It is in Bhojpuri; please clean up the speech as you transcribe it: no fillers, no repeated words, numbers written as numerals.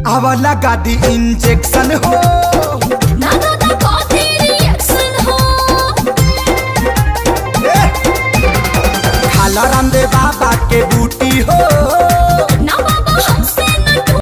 आवा लगा दी इंजेक्शन हो ना दादा कॉफी रिएक्शन हो। खाला रामदेव बाबा के बूटी हो।